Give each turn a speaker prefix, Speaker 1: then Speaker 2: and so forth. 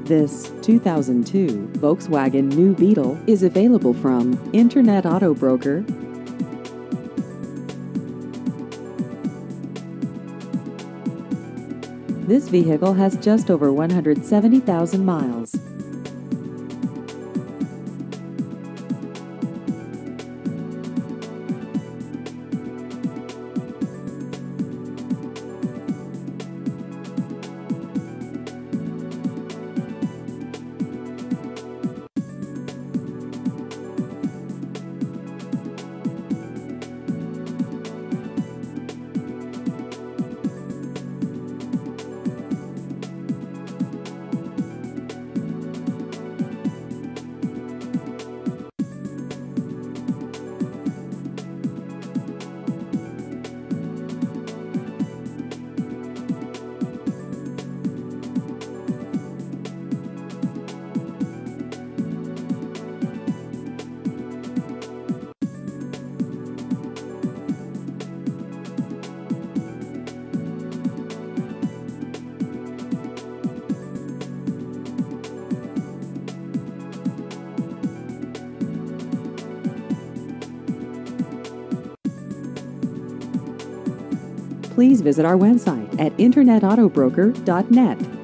Speaker 1: This 2002 Volkswagen New Beetle is available from Internet Auto Broker. This vehicle has just over 170,000 miles. Please visit our website at internetautobroker.net.